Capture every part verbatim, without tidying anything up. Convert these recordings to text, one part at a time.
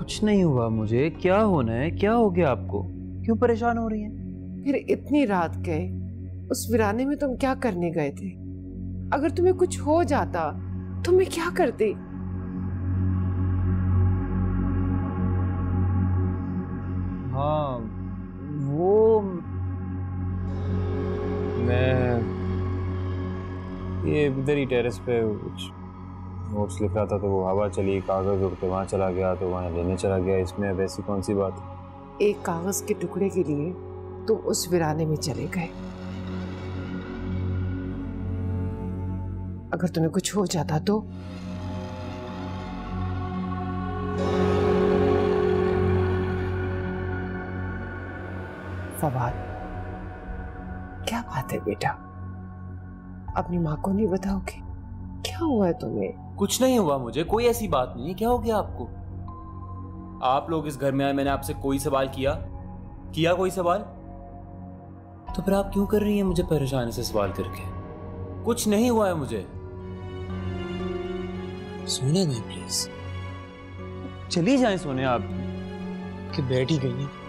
कुछ नहीं हुआ मुझे। क्या होना है? क्या हो गया आपको? क्यों परेशान हो रही हैं? फिर इतनी रात गए उस वीराने में तुम क्या करने गए थे? अगर तुम्हें कुछ हो जाता तो मैं क्या करती? हाँ वो मैं ये इधर ही टेरेस पे कुछ नोट्स लिख रहा था, तो वो हवा चली, कागज उड़ के वहाँ चला गया, तो वहाँ लेने चला गया। इसमें अब ऐसी कौन सी बात है? एक कागज के टुकड़े के लिए तुम उस वीराने में चले गए। अगर तुम्हें कुछ हो जाता तो? फवाद, क्या बात है बेटा? अपनी माँ को नहीं बताओगे? क्या हुआ है तुम्हें? कुछ नहीं हुआ मुझे, कोई ऐसी बात नहीं है। क्या हो गया आपको? आप लोग इस घर में आए, मैंने आपसे कोई सवाल किया किया कोई सवाल? तो फिर आप क्यों कर रही हैं मुझे परेशानी से सवाल करके? कुछ नहीं हुआ है मुझे। सोने गए प्लीज। चली जाएं सोने आप। कि बैठ ही गई है।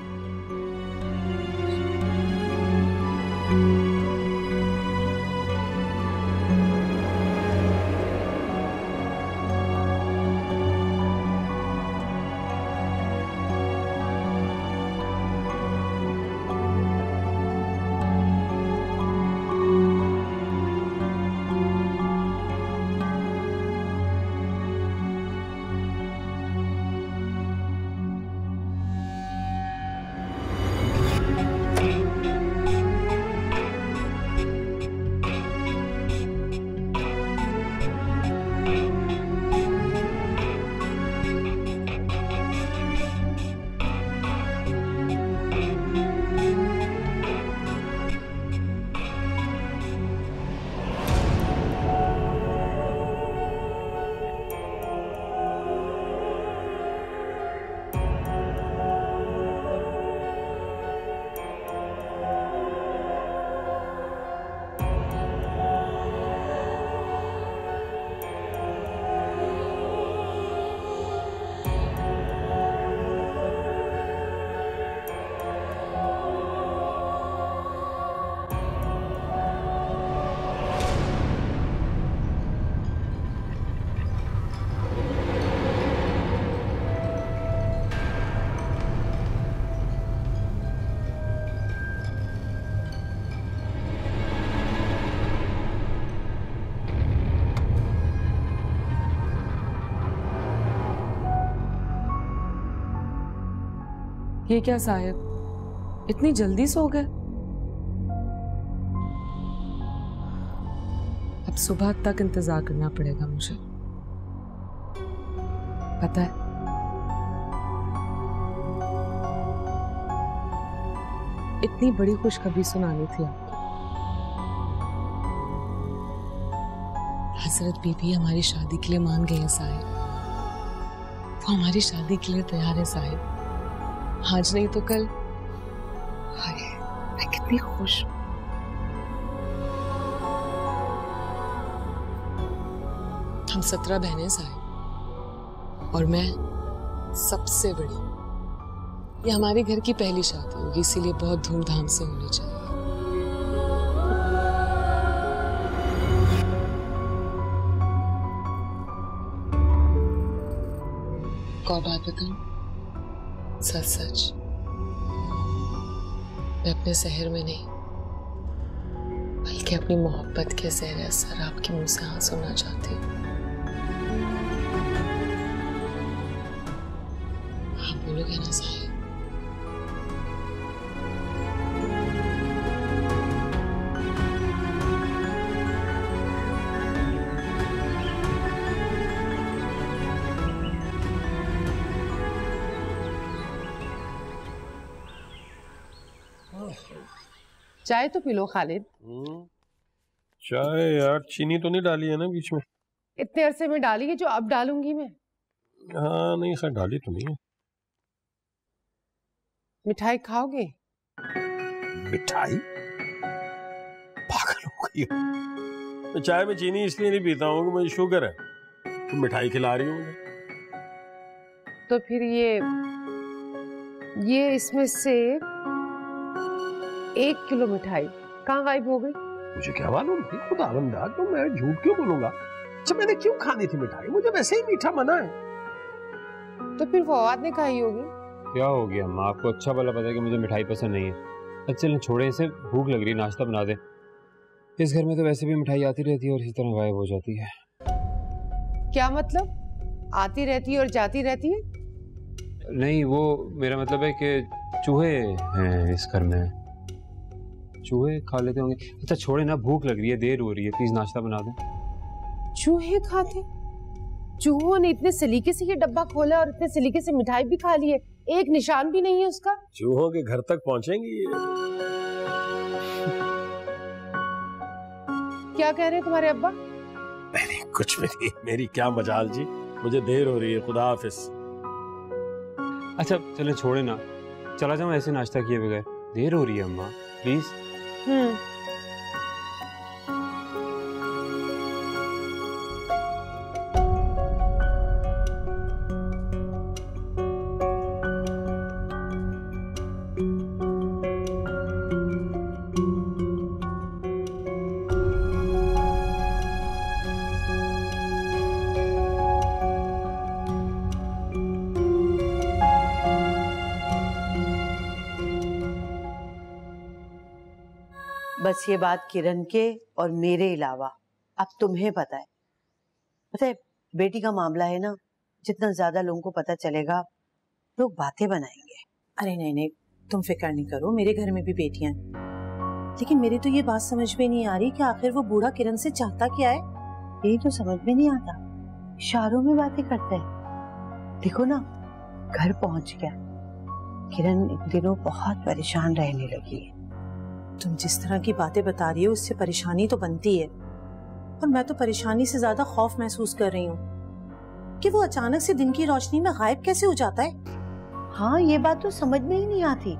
ये क्या साहिब, इतनी जल्दी सो गए? अब सुबह तक इंतजार करना पड़ेगा मुझे, पता है। इतनी बड़ी खुशखबरी सुनानी थी आपको। हजरत बीबी हमारी शादी के लिए मान गई है साहिब। वो हमारी शादी के लिए तैयार है साहिब। आज नहीं तो कल। हाय, मैं कितनी खुश हूं। हम सत्रह बहनें साहिब और मैं सबसे बड़ी। ये हमारे घर की पहली शादी होगी, इसीलिए बहुत धूमधाम से होनी चाहिए। और बात बताऊं, सच सच मैं अपने शहर में नहीं बल्कि अपनी मोहब्बत के ज़ेर असर आपके मुंह से हाँ सुनना चाहती हूँ। आप बोलोगे ना साहिब? चाय तो पी लो खालिद। चाय यार, चीनी तो नहीं डाली है ना बीच में? इतने अरसे में डाली है जो अब डालूंगी मैं। हाँ नहीं खैर, डाली तो नहीं है। मिठाई खाओगे? मिठाई? पागल हो गई हो? मैं चाय में चीनी इसलिए नहीं पीता हूँ कि मुझे शुगर है। तुम मिठाई खिला रही हो मुझे? तो फिर ये ये इसमें से एक किलो मिठाई कहाँ गायब हो गई? मुझे क्या मालूम थी, खुदा बंदा, तो मैं झूठ क्यों बोलूंगा? अच्छा मैंने क्यों खानी थी मिठाई? मुझे वैसे ही मीठा मना है। तो फिर फवाद ने खाई होगी। क्या हो गया माँ, आपको अच्छा भला पता है कि मुझे मिठाई पसंद नहीं है। अच्छा चलें छोड़े इसे, भूख लग रही है, नाश्ता बना दे। इस घर में तो वैसे भी मिठाई आती रहती है और इसी तरह गायब हो जाती है। क्या मतलब? आती रहती है और जाती रहती है? नहीं, वो मेरा मतलब है कि चूहे हैं इस घर में, चूहे खा लेते होंगे। अच्छा छोड़े ना, भूख लग रही है, देर हो रही है, प्लीज नाश्ता बना दें। चूहे खाते? चूहों ने इतने सलीके से ये डब्बा खोला और इतने सलीके से मिठाई भी खा ली है, एक निशान भी नहीं है उसका। चूहों के घर तक पहुंचेंगी ये। क्या कह रहे हैं तुम्हारे अब्बा? नहीं कुछ भी नहीं, मेरी क्या मजाल जी, मुझे देर हो रही है, खुदा हाफिज। अच्छा चले छोड़े ना, चला जाऊं ऐसे नाश्ता किए बगैर, देर हो रही है अम्मा प्लीज। हम्म बस ये बात किरण के और मेरे अलावा अब तुम्हें पता है। पता है बेटी का मामला है ना, जितना ज्यादा लोगों को पता चलेगा लोग बातें बनाएंगे। अरे नहीं नहीं तुम फिक्र नहीं करो, मेरे घर में भी बेटियां हैं। लेकिन मेरी तो ये बात समझ में नहीं आ रही कि आखिर वो बूढ़ा किरण से चाहता क्या है। यही तो समझ में नहीं आता, इशारों में बातें करता है। देखो ना घर पहुंच गया, किरण इन दिनों बहुत परेशान रहने लगी है। तुम जिस तरह की बातें बता रही हो उससे परेशानी तो बनती है, और मैं तो परेशानी से ज्यादा खौफ महसूस कर रही हूँ कि वो अचानक से दिन की रोशनी में गायब कैसे हो जाता है। हाँ ये बात तो समझ में ही नहीं आती।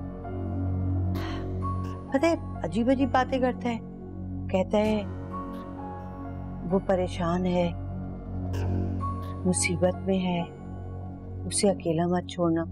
पता है अजीब अजीब बातें करता है, कहता है वो परेशान है, मुसीबत में है, उसे अकेला मत छोड़ना।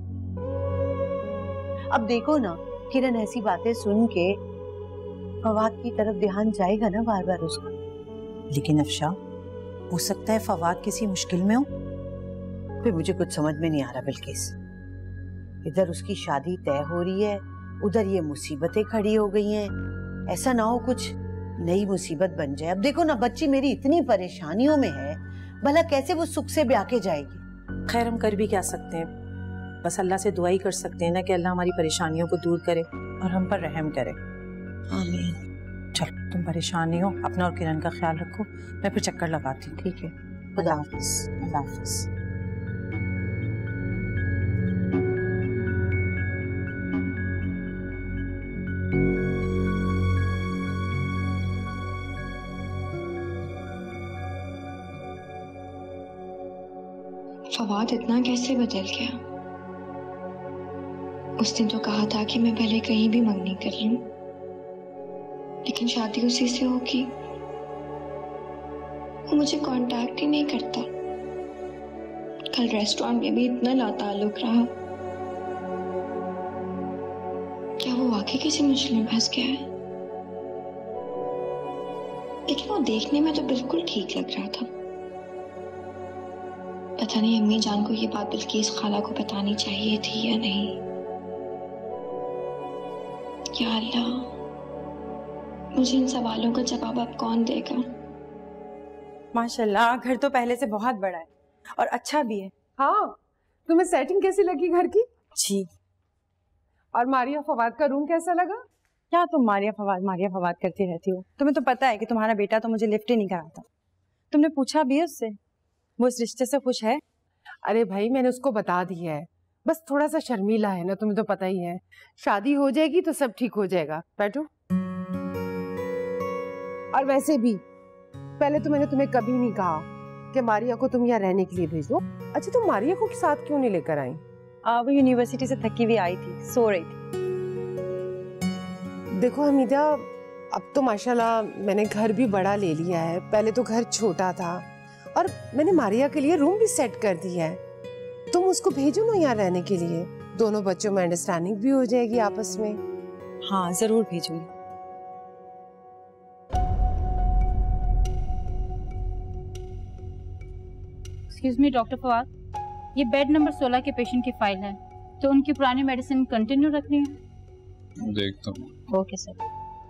अब देखो ना किरण ऐसी बातें सुन के फवाद की तरफ ध्यान जाएगा ना बार बार उसका। लेकिन अफशा हो सकता है फवाद किसी मुश्किल में हो। फिर मुझे कुछ समझ में नहीं आ रहा बिल्किस, इधर उसकी शादी तय हो रही है, उधर ये मुसीबतें खड़ी हो गई हैं। ऐसा ना हो कुछ नई मुसीबत बन जाए। अब देखो ना बच्ची मेरी इतनी परेशानियों में है, भला कैसे वो सुख से ब्याह के जाएगी। खैर हम कर भी क्या सकते हैं, बस अल्लाह से दुआ ही कर सकते हैं ना कि अल्लाह हमारी परेशानियों को दूर करे और हम पर रहम करे। आमीन। चलो तुम परेशान नहीं हो, अपना और किरण का ख्याल रखो, मैं फिर चक्कर लगाती हूँ। ठीक है, खुदा हाफिज। अल्लाह हाफिज। फवाद इतना कैसे बदल गया? उस दिन तो कहा था कि मैं भले कहीं भी मंगनी कर लूं, लेकिन शादी उसी से होगी। वो मुझे कांटेक्ट ही नहीं करता। कल रेस्टोरेंट में भी इतना लाताल्लुक रहा। क्या वो वाकई किसी मुश्किल में फंस गया है? लेकिन वो देखने में तो बिल्कुल ठीक लग रहा था। पता नहीं अम्मी जान को ये बात बिल्किस खाला को बतानी चाहिए थी या नहीं। या अल्लाह, मुझे इन सवालों का जवाब अब कौन देगा? माशाल्लाह घर तो पहले से बहुत बड़ा है और अच्छा भी है। हाँ, तुम्हें सेटिंग कैसी लगी घर की? जी। और मारिया फवाद का रूम कैसा लगा? क्या तुम मारिया फवाद मारिया फवाद करती रहती हो? तुम्हें तो पता है कि तुम्हारा बेटा तो मुझे लिफ्ट ही नहीं कराता। तुमने पूछा भी है उससे, वो इस रिश्ते से खुश है? अरे भाई मैंने उसको बता दिया है, बस थोड़ा सा शर्मीला है ना, तुम्हें तो पता ही है। शादी हो जाएगी तो सब ठीक हो जाएगा। बैठो। और वैसे भी पहले तो मैंने तुम्हें कभी नहीं कहा कि मारिया को तुम यहाँ रहने के लिए भेजो। अच्छा तुम मारिया को साथ क्यों नहीं लेकर आई? आ, वो यूनिवर्सिटी से थकी हुई आई थी, सो रही थी। देखो हमीदा, अब तो माशाल्लाह मैंने घर भी बड़ा ले लिया है। पहले तो घर छोटा था और मैंने मारिया के लिए रूम भी सेट कर दिया है। तुम उसको भेजो ना यहाँ रहने के लिए, दोनों बच्चों में अंडरस्टैंडिंग भी हो जाएगी आपस में। हाँ जरूर भेजूंगी। एक्सक्यूज मी डॉक्टर फवाद, ये बेड नंबर सोलह के पेशेंट की फाइल है, तो उनकी पुरानी मेडिसिन कंटिन्यू रखनी है? देखता हूँ। Okay sir.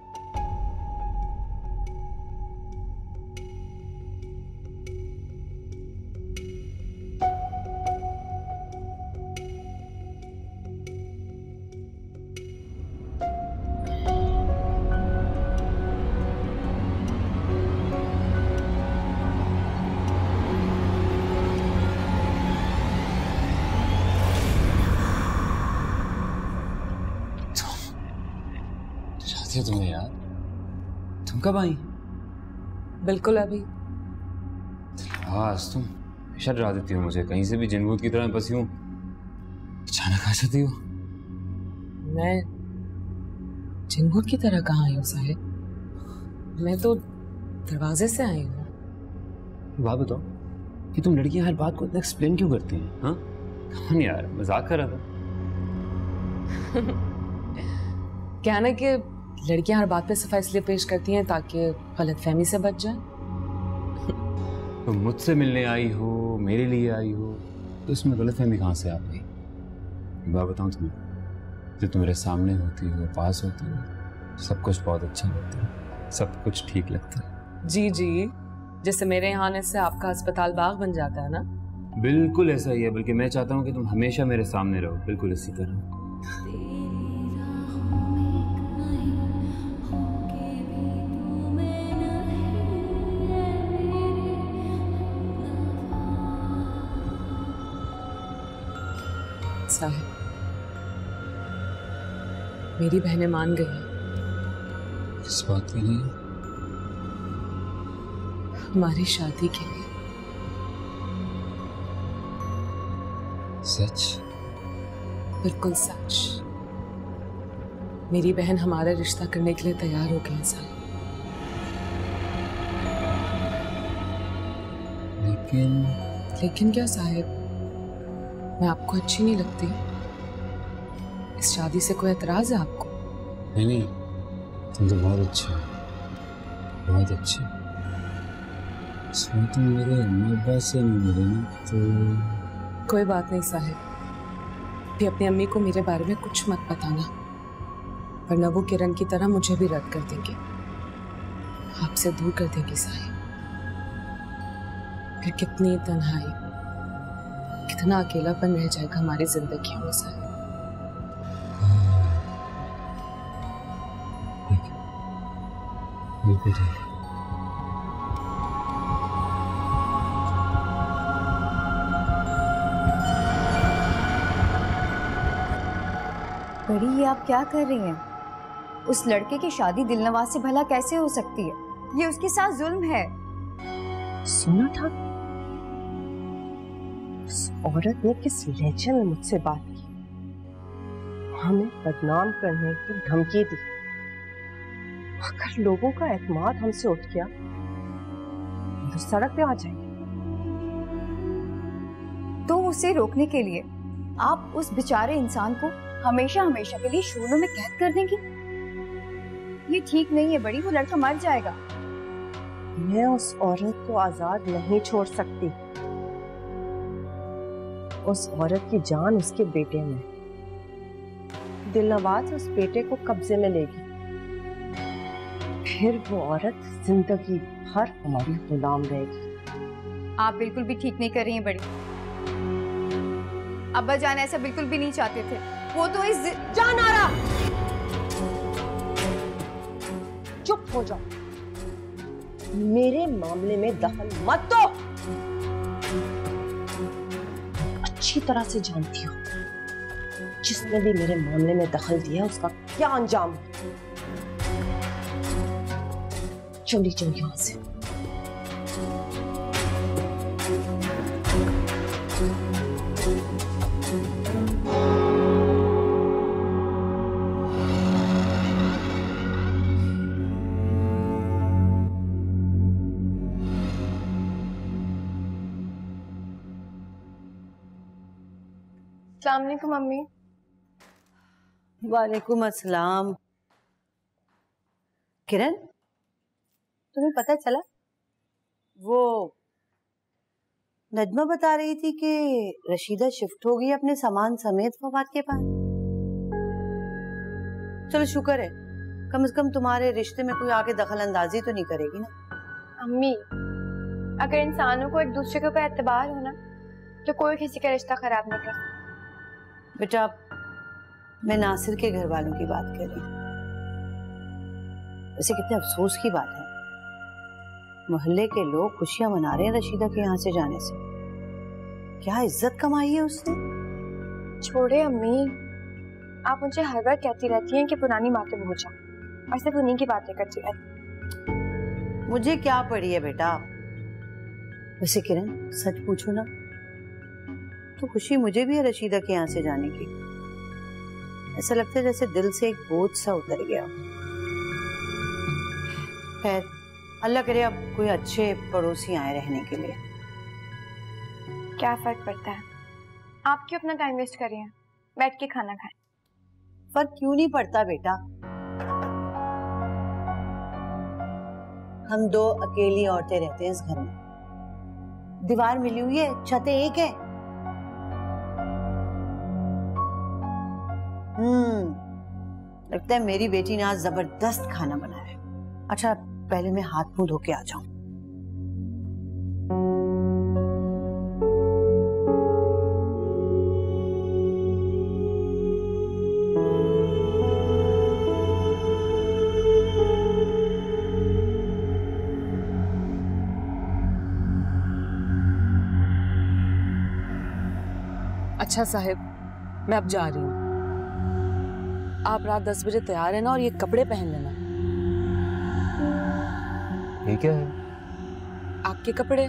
थे तुम्हें यार, तुम कब आई? बिल्कुल अभी। आज तुम हमेशा डरा देती हो मुझे, कहीं से भी जिनभूत की तरह बसी हूँ, अचानक आ जाती हो। मैं जिनभूत की तरह कहाँ आई हूँ साहिब? मैं तो दरवाजे से आई हूँ। बात बताओ कि तुम लड़कियां हर बात को इतना एक्सप्लेन क्यों करती हैं? हाँ कौन यार, मजाक कर रहा था। क्या ना कि लड़कियां हर बात पे सफाई इसलिए पेश करती हैं ताकि गलतफहमी से बच जाए। तुम मुझसे मिलने आई हो, मेरे लिए आई हो, तो इसमें गलतफहमी कहाँ से आ गई? बात बताऊं तुम्हें, जब तुम मेरे सामने होती हो, पास होती हो, सब कुछ बहुत अच्छा लगता है, सब कुछ ठीक लगता है। जी जी, जैसे मेरे यहाँ आने से आपका अस्पताल बाग बन जाता है ना। बिल्कुल ऐसा ही है, बल्कि मैं चाहता हूँ कि तुम हमेशा मेरे सामने रहो, बिल्कुल इसी तरह। साहिब, मेरी बहनें मान गई हैं। इस बात के लिए? हमारी शादी के लिए। सच? बिल्कुल सच। मेरी बहन हमारा रिश्ता करने के लिए तैयार हो गई है साहिब। लेकिन लेकिन क्या साहिब, मैं आपको अच्छी नहीं लगती? इस शादी से कोई एतराज है आपको? नहीं नहीं, तुम तो बहुत अच्छे हो, बहुत अच्छे। तुम मेरे अम्मी अब्बा से नहीं मिले ना तो? कोई बात नहीं साहिब, भी अपनी अम्मी को मेरे बारे में कुछ मत बताना, वरना वो किरण की तरह मुझे भी रद्द कर देंगे, आपसे दूर कर देंगे साहिब। फिर कितनी तन्हाई, कितना अकेलापन रह जाएगा हमारी जिंदगी में साहिब। बिल्कुल ठीक। बड़ी, ये आप क्या कर रही हैं? उस लड़के की शादी दिलनवाज से भला कैसे हो सकती है? ये उसके साथ जुल्म है। सुना था उस औरत ने किस लहजे में मुझसे बात की, हमें बदनाम करने की धमकी दी। अगर लोगों का एतमाद हमसे उठ गया तो सड़क पे आ जाएंगे। तो उसे रोकने के लिए आप उस बेचारे इंसान को हमेशा हमेशा के लिए शूलों में कैद कर देंगी? ये ठीक नहीं है बड़ी, वो लड़का मर जाएगा। मैं उस औरत को आजाद नहीं छोड़ सकती। उस औरत की जान उसके बेटे में, दिलनवाज उस बेटे को कब्जे में लेगी, फिर वो औरत जिंदगी भर हमारी गुलाम रहेगी। आप बिल्कुल भी ठीक नहीं कर रही हैं बड़ी। अब्बा जान ऐसा बिल्कुल भी नहीं चाहते थे। वो तो इस जान आ रहा, चुप हो जाओ, मेरे मामले में दखल मत दो। अच्छी तरह से जानती हो जिसने भी मेरे मामले में दखल दिया उसका क्या अंजाम है। चली जाओ यहां से। अस्सलाम वालेकुम मम्मी। वालेकुम अस्सलाम। किरण, तुम्हें पता चला? वो नजमा बता रही थी कि रशीदा शिफ्ट हो गई अपने सामान समेत फवाद के पास। चलो शुक्र है, कम से कम तुम्हारे रिश्ते में कोई आके दखल अंदाजी तो नहीं करेगी ना। अम्मी, अगर इंसानों को एक दूसरे के ऊपर एतबार हो ना तो कोई किसी का रिश्ता खराब नहीं कर। बेटा, मैं नासिर के घर वालों की बात कर रही हूँ। वैसे कितने अफसोस की बात है, मोहल्ले के लोग खुशियां मना रहे हैं रशीदा के यहाँ से जाने से। क्या इज्जत कमाई है उसने। छोड़े अम्मी, आप मुझे हर बार कहती रहती हैं कि पुरानी बातें भूल जाओ और सिर्फ उन्हीं की बातें करती रहती। मुझे क्या पड़ी है बेटा। वैसे किरण, सच पूछो ना तो खुशी मुझे भी है रशीदा के यहाँ से जाने की। ऐसा लगता है जैसे दिल से एक बोझ सा उतर गया। खैर, अल्लाह करे अब कोई अच्छे पड़ोसी आए रहने के लिए। क्या फर्क पड़ता है, आप क्यों अपना टाइम वेस्ट कर रही हैं? बैठ के खाना खाएं। फर्क क्यों नहीं पड़ता बेटा, हम दो अकेली औरतें रहते हैं इस घर में। दीवार मिली हुई है, छतें एक है। हम्म लगता है मेरी बेटी ने आज जबरदस्त खाना बनाया है। अच्छा, पहले मैं हाथ मुंह धो के आ जाऊं। अच्छा साहिब, मैं अब जा रही हूँ। आप रात दस बजे तैयार है ना, और ये कपड़े पहन लेना। ये क्या है? आपके कपड़े।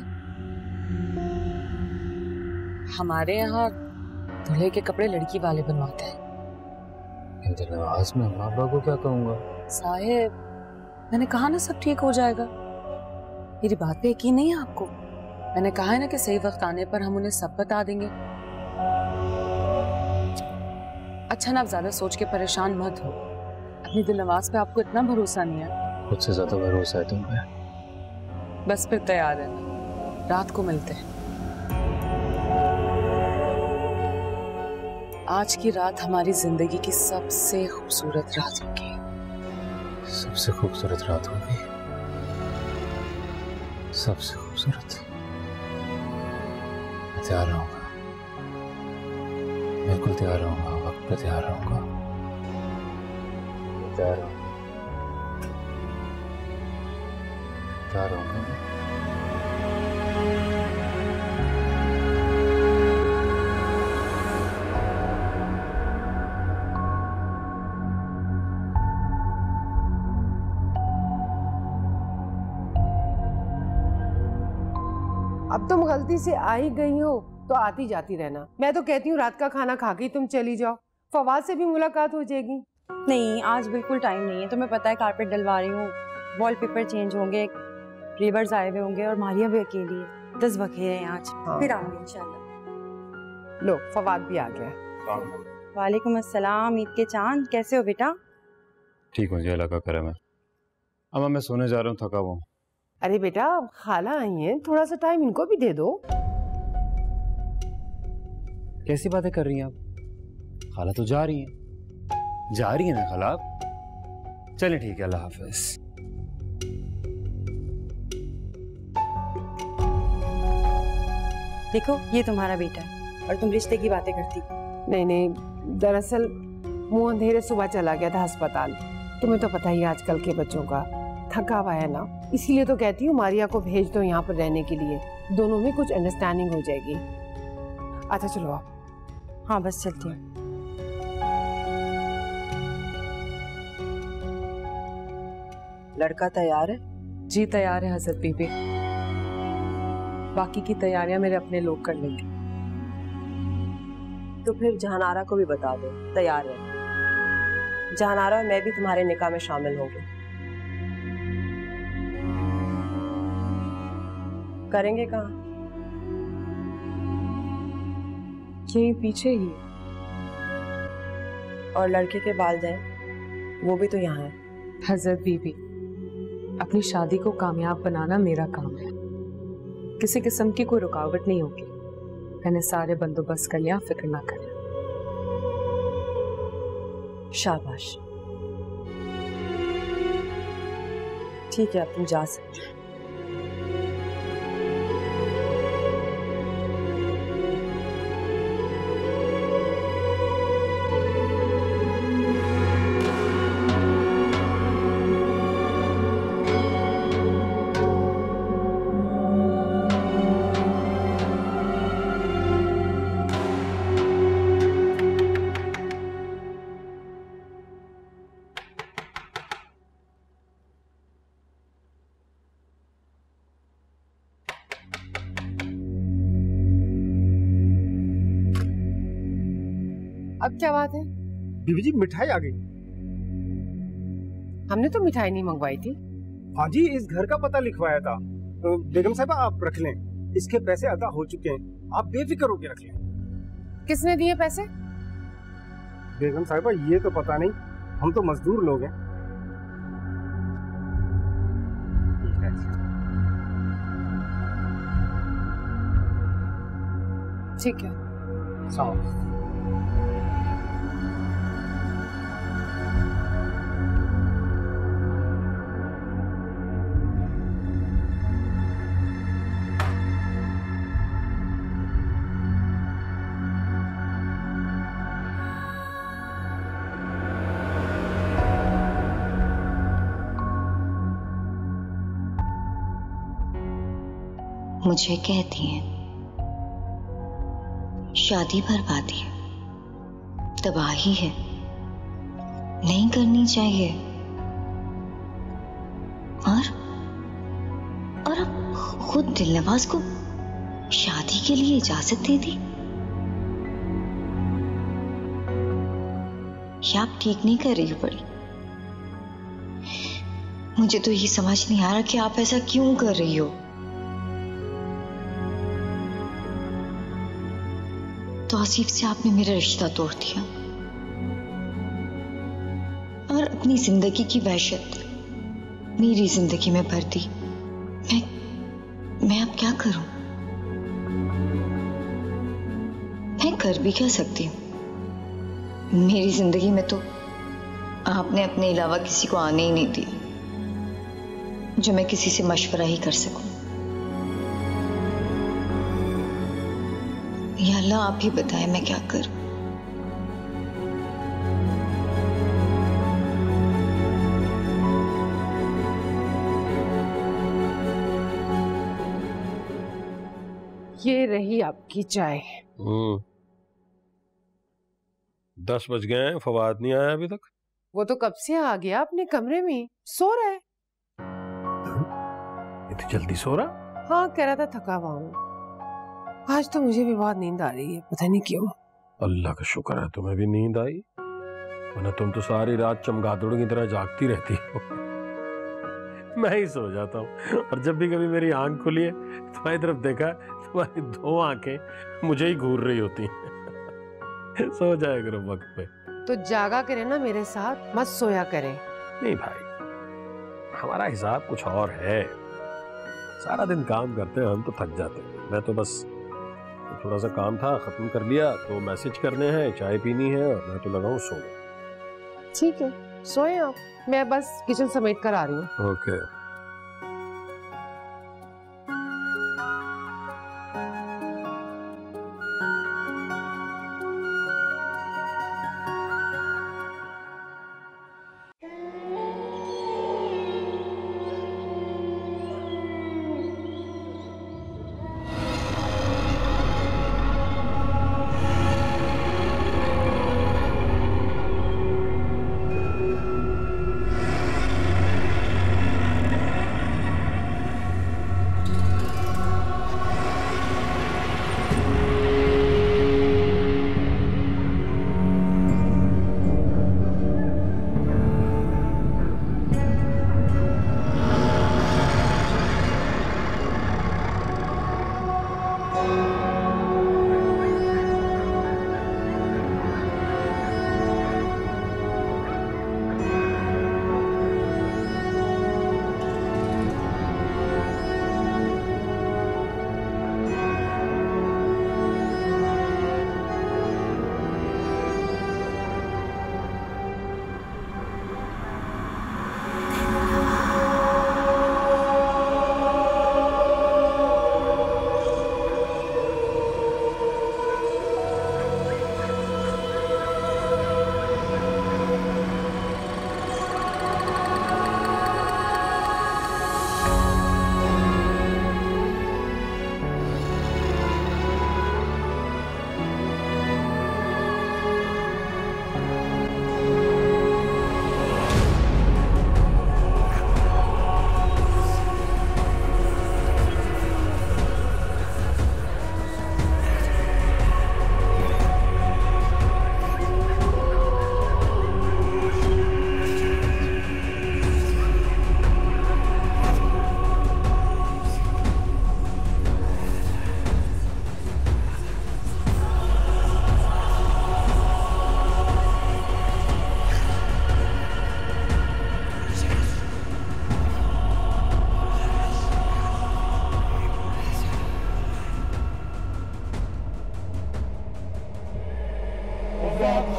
हमारे यहाँ दूल्हे के कपड़े लड़की वाले बनवाते हैं। नवाज में बाबा को क्या कहूँगा? साहिब, मैंने कहा ना सब ठीक हो जाएगा। मेरी बात पे यकीन नहीं है आपको? मैंने कहा है ना कि सही वक्त आने पर हम उन्हें सब बता देंगे। अच्छा ना, आप ज्यादा सोच के परेशान मत हो। अपनी दिल नवाज पे आपको इतना भरोसा नहीं है। खुद से ज्यादा भरोसा है तुम पे। बस फिर तैयार है, रात को मिलते हैं। आज की रात हमारी जिंदगी की सबसे खूबसूरत रात होगी। सबसे खूबसूरत रात होगी, सबसे खूबसूरत। मैं तैयार रहूंगा, बिल्कुल तैयार रहूंगा, वक्त पे तैयार रहूंगा। तैयार रहूंगा, तैयार रहूंगा। अब तुम गलती से आ ही गई हो तो आती जाती रहना। मैं तो कहती हूँ रात का खाना खा के तुम चली जाओ, फवाद से भी मुलाकात हो जाएगी। नहीं, आज बिल्कुल टाइम नहीं है। तुम्हें पता है कारपेट डलवा रही हूँ, वॉलपेपर चेंज होंगे, रीवर्स आए हुए होंगे और मारिया भी अकेली है। दस बखेरे हैं आज। हाँ। फिर आऊंगी इंशाल्लाह। लो, फवाद भी आ गया। वालेकुम अस्सलाम। ईद के चांद, कैसे हो बेटा? ठीक हो जी, अल्लाह का करम है। अब मैं सोने जा रहा हूँ, थका हुआ हूँ। अरे बेटा, खाला आई हैं, थोड़ा सा टाइम इनको भी दे दो। कैसी बातें कर रही हैं आप? खाला तो जा रही हैं, जा रही है ना खाला। चलिए ठीक है, अल्लाह हाफिज। देखो, ये तुम्हारा बेटा है और तुम रिश्ते की बातें करती। नहीं नहीं, दरअसल मुंह अंधेरे सुबह चला गया था अस्पताल। तुम्हें तो पता ही आजकल के बच्चों का, थका हुआ है ना, इसीलिए तो कहती हूँ मारिया को भेज दो यहाँ पर रहने के लिए। दोनों में कुछ अंडरस्टैंडिंग हो जाएगी। अच्छा चलो आप। हाँ बस चलती हूँ। लड़का तैयार है? जी तैयार है हजरत बीबी। बाकी की तैयारियां मेरे अपने लोग कर लेंगे। तो फिर जहानारा को भी बता दो तैयार है। जहानारा और मैं भी तुम्हारे निकाह में शामिल होंगे। करेंगे कहाँ? यहीं पीछे ही। और लड़के के वालिदैन वो भी तो यहाँ है। हजरत बीबी, अपनी शादी को कामयाब बनाना मेरा काम है, किसी किस्म की कोई रुकावट नहीं होगी। मैंने सारे बंदोबस्त कर लिया, फिक्र ना करें। शाबाश, ठीक है, अब तुम जा सकते हो। अब क्या बात है? बीबी जी मिठाई आ गई। हमने तो मिठाई नहीं मंगवाई थी। हाँ जी, इस घर का पता लिखवाया था। तो बेगम साहिबा आप रख लें, इसके पैसे अदा हो चुके हैं, आप बेफिक्र होकर रख लें। किसने दिए पैसे? बेगम साहिबा ये तो पता नहीं, हम तो मजदूर लोग हैं। ठीक है, साहब। मुझे कहती हैं शादी बर्बादी है, तबाही है, नहीं करनी चाहिए। और और अब खुद दिलनवाज को शादी के लिए इजाजत दे दी। या आप ठीक नहीं कर रही हो बड़ी? मुझे तो ये समझ नहीं आ रहा कि आप ऐसा क्यों कर रही हो। तो आसिफ से आपने मेरा रिश्ता तोड़ दिया और अपनी जिंदगी की वहशत मेरी जिंदगी में भर दी। मैं मैं अब क्या करूं? मैं कर भी क्या सकती हूं? मेरी जिंदगी में तो आपने अपने अलावा किसी को आने ही नहीं दिया जो मैं किसी से मशवरा ही कर सकूं। या अल्लाह आप ही बताएं मैं क्या करूं। ये रही आपकी चाय। हम्म दस बज गए हैं, फवाद नहीं आया अभी तक। वो तो कब से आ गया, अपने कमरे में सो रहा है। इतनी जल्दी सो रहा? हाँ, कह रहा था थका हुआ हूँ। आज तो मुझे भी बहुत नींद आ रही है, पता नहीं क्यों। अल्लाह का शुक्र है तुम्हें भी नींद आई, वरना तुम तो सारी रात चमगादड़ की तरह जागती रहती हो। मैं ही सो जाता हूँ, और जब भी कभी मेरी आंख खुली है तुम्हारी तरफ देखा, तुम्हारी दो आंखें मुझे ही घूर रही होती हैं। सो जाया करो वक्त पे। तो जागा करे ना मेरे साथ, मत सोया करे। नहीं भाई, हमारा हिसाब कुछ और है। सारा दिन काम करते हैं हम, तो थक जाते हैं। मैं तो बस थोड़ा सा काम था, खत्म कर लिया, तो मैसेज करने हैं, चाय पीनी है, और मैं तो लगाऊं सोने। ठीक है, सोए आप, मैं बस किचन समेट कर आ रही हूँ। ओके।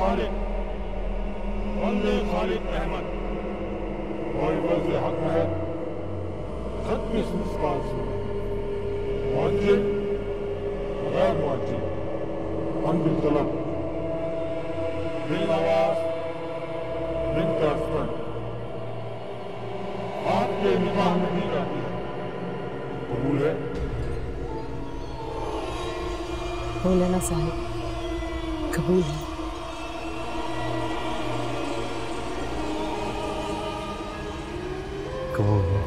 खालिक वल्ले खालिक अहमद और वज़ हक है छत्तीस मुस्कान से मुअज्जिल गैर मुअज्जिल अंबिल तलब बिल नवाज बिन तरफन आपके निकाह में दी जाती है। कबूल है? मौलाना साहिब कबूल है। कबूल है।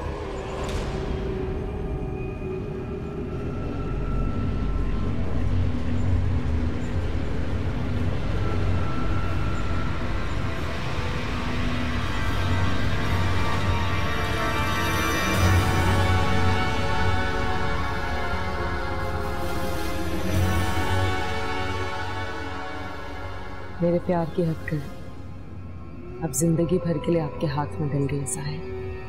मेरे प्यार की हद कर अब जिंदगी भर के लिए आपके हाथ में डल गई साहिब।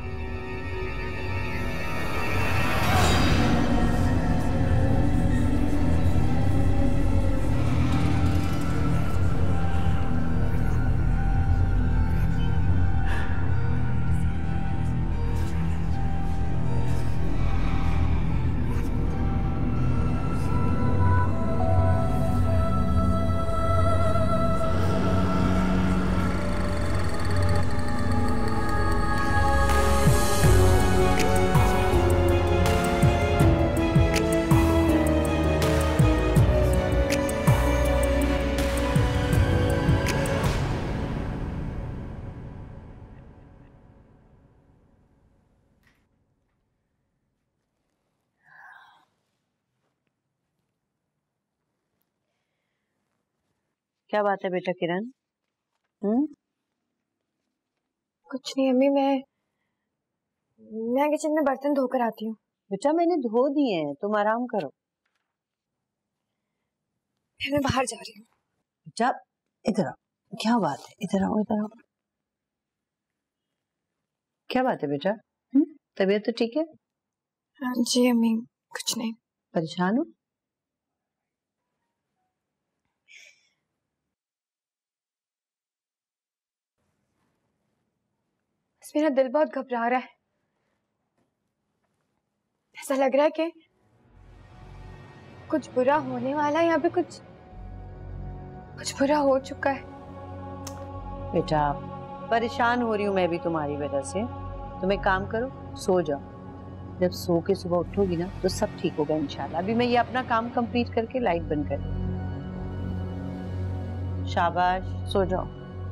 क्या बात है बेटा किरण? हम्म कुछ नहीं अम्मी, मैं मैं किचन में बर्तन धोकर आती हूँ। बेटा मैंने धो दिए हैं, तुम आराम करो। फिर मैं बाहर जा रही हूँ। बेटा इधर आओ। क्या बात है? इधर आओ, इधर आओ। क्या बात है बेटा? तबीयत तो ठीक है? हाँ जी अम्मी, कुछ नहीं। परेशान हो? मेरा दिल बहुत घबरा रहा है। ऐसा लग रहा है कि कुछ बुरा होने वाला है, यहाँ पे कुछ कुछ बुरा हो चुका है। बेटा परेशान हो रही हूँ मैं भी तुम्हारी वजह से। तुम एक काम करो, सो जाओ। जब सो के सुबह उठोगी ना तो सब ठीक होगा इंशाल्लाह। अभी मैं ये अपना काम कंप्लीट करके लाइट बंद कर। शाबाश, सो जाओ।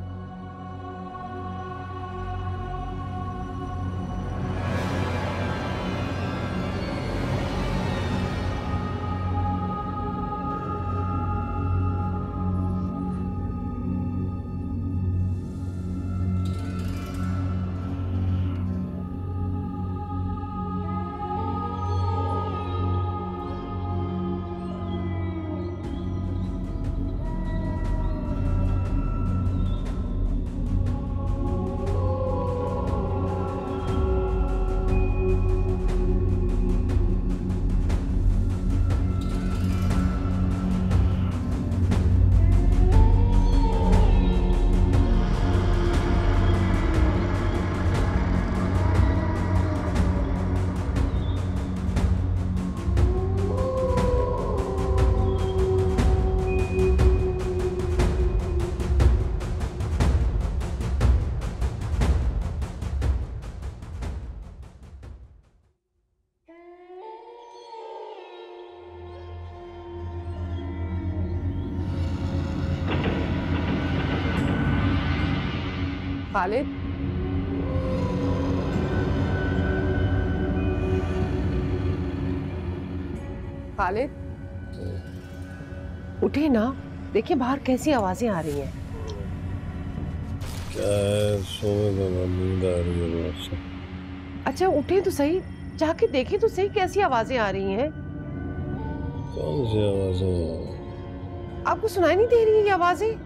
खालिद, खालिद उठे ना, देखिए बाहर कैसी आवाजें आ रही हैं। क्या है? सोने में नींद आ रही है बहुत से। अच्छा उठे तो सही, जाके देखें तो सही कैसी आवाजें आ रही हैं। कौन सी आवाजें? आपको सुनाई नहीं दे रही है ये आवाजें?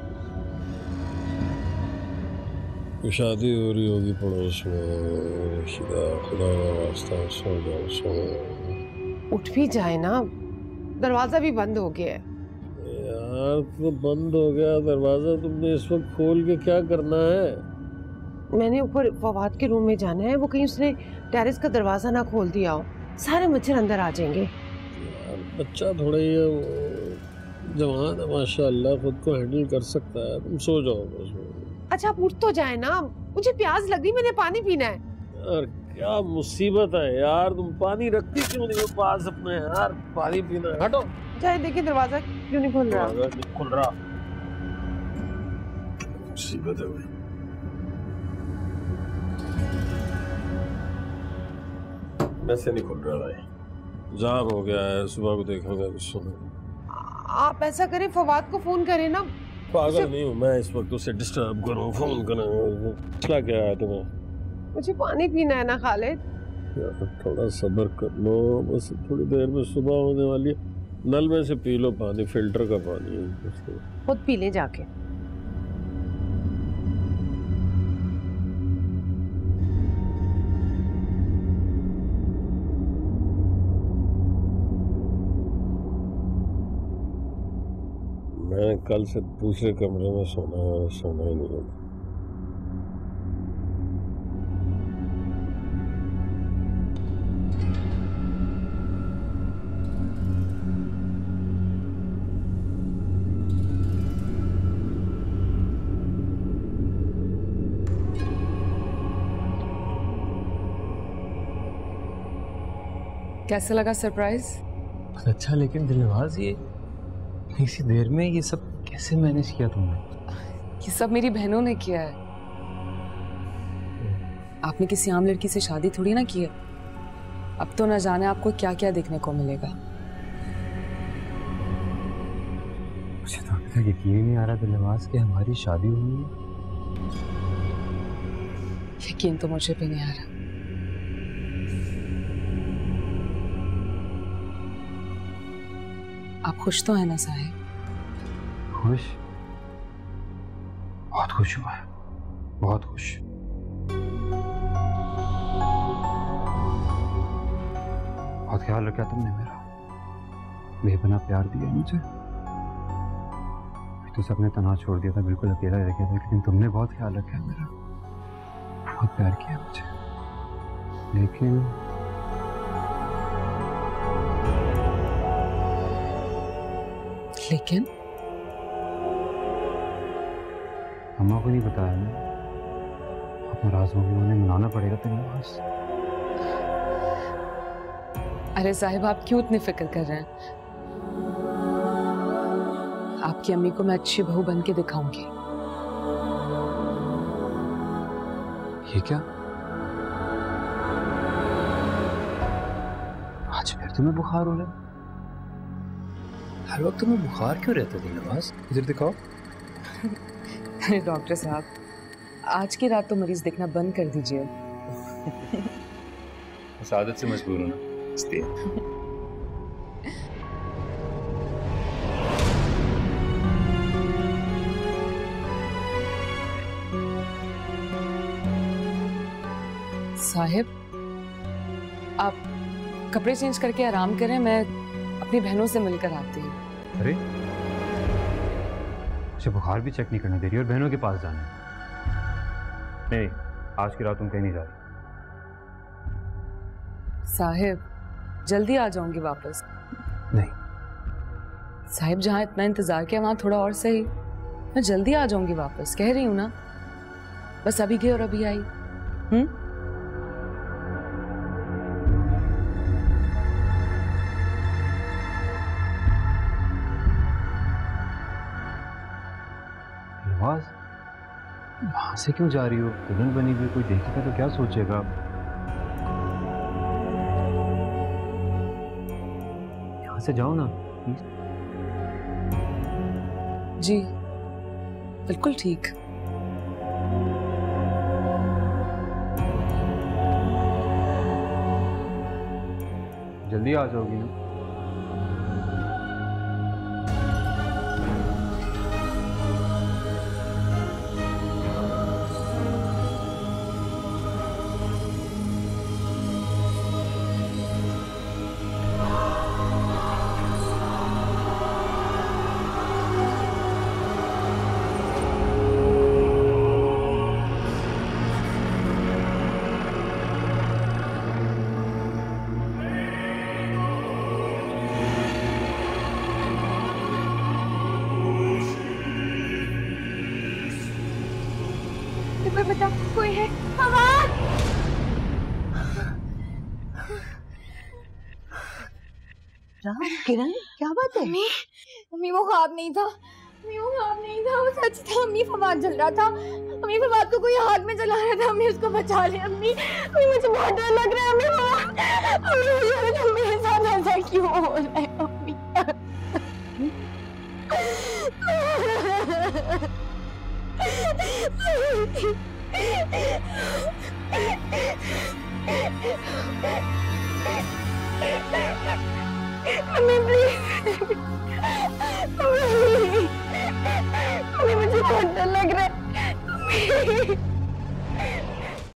शादी हो रही होगी पड़ोस में। खुदा खुदा का वास्ता, सो जाओ, सो। उठ भी जाए ना, दरवाजा भी बंद हो गया है। यार तो बंद हो गया दरवाजा, तुमने इस वक्त खोल के क्या करना है? मैंने ऊपर फवाद के रूम में जाना है, वो कहीं उसने टेरेस का दरवाजा ना खोल दिया हो, सारे मच्छर अंदर आ जाएंगे। यार बच्चा थोड़ा ही है, वो जवान है माशाल्लाह, खुद को हैंडल कर सकता है। तुम सो जाओ बस। अच्छा आप उठ तो जाए ना, मुझे प्यास लग रही, मैंने पानी पीना है। यार क्या मुसीबत है यार, तुम पानी रखती क्यों नहीं हो पास अपने? यार पानी पीना है, हटो। चाहे देखिए दरवाजा क्यों नहीं खुल रहा? दरवाजा नहीं खुल रहा, मुसीबत है भाई। वैसे नहीं खुल रहा भाई, जाम हो गया है, सुबह को देखूंगा कुछ सुनो। आप ऐसा करें, फवाद को फोन करें ना। पागल नहीं हूँ मैं इस वक्त उसे डिस्टर्ब करूँ, फोन करूँ। क्या क्या है तुम्हें? मुझे पानी पीना है ना खालिद। यार थोड़ा सब्र कर लो, बस थोड़ी देर में सुबह होने वाली है। नल में से पी लो पानी, फिल्टर का पानी है, खुद पी ले जाके। मैं कल से दूसरे कमरे में सोना सोना ही नहीं होगा। कैसा लगा सरप्राइज? अच्छा, लेकिन दिलनवाज ये इसी देर में ये सब कैसे मैनेज किया तुमने? ये सब मेरी बहनों ने किया है। आपने किसी आम लड़की से शादी थोड़ी ना की है। अब तो न जाने आपको क्या क्या देखने को मिलेगा। मुझे तो अभी तक यकीन ही नहीं आ रहा दिलनवाज कि हमारी शादी हुई है। यकीन तो मुझे भी नहीं आ रहा। आप खुश तो है ना साहिब? खुश? बहुत खुश हुआ है, बहुत खुश। बहुत ख्याल रखा तुमने मेरा, बेपनाह प्यार दिया मुझे। तो सबने तन्हा छोड़ दिया था, बिल्कुल अकेला रह गया था, लेकिन तुमने बहुत ख्याल रखा है मेरा, बहुत प्यार किया मुझे। लेकिन लेकिन अम्मा को नहीं बताया ना, अपना राज होगी, उन्हें मनाना पड़ेगा तेरे पास। अरे साहिब आप क्यों इतनी फिक्र कर रहे हैं? आपकी अम्मी को मैं अच्छी बहू बन के दिखाऊंगी। ये क्या? आज फिर तुम्हें बुखार हो रहा है? हर वक्त तुम्हें बुखार क्यों रहता है दिलनवाज? इधर दिखाओ। अरे डॉक्टर साहब, आज की रात तो मरीज देखना बंद कर दीजिए। उस आदत से मजबूर हूं ना, इसलिए। साहिब आप कपड़े चेंज करके आराम करें, मैं अपनी बहनों से मिलकर आती हूँ। अरे मुझे बुखार भी चेक नहीं करने दे रही और बहनों के पास जाना है। नहीं, आज की रात तुम कहीं नहीं जा रही। साहिब जल्दी आ जाऊंगी वापस। नहीं साहिब, जहाँ इतना इंतजार किया वहां थोड़ा और सही। मैं जल्दी आ जाऊंगी वापस, कह रही हूँ ना। बस अभी गई और अभी आई। हम्म वहां से क्यों जा रही हो? दुल्हन बनी हुई, कोई देखेगा तो क्या सोचेगा? यहाँ से जाओ ना प्लीज। जी बिल्कुल ठीक। जल्दी आ जाओगी ना? कोई बता, कोई है? फवाद! किरण, क्या बात है? अम्मी, अम्मी वो ख्वाब नहीं था, अम्मी वो ख्वाब नहीं था, वो सच था। अम्मी फवाद जल रहा था, अम्मी फवाद को कोई हाथ में जला रहा था, अम्मी उसको बचा ले। अम्मी, अम्मी मुझे बहुत डर लग रहा है। अम्मी फवाद, अम्मी मुझे मेरे साथ ऐसा क्यों हो रहा है? अम्मी अम्मी प्लीज, अम्मी, अम्मी मुझे बहुत डर लग रहा है।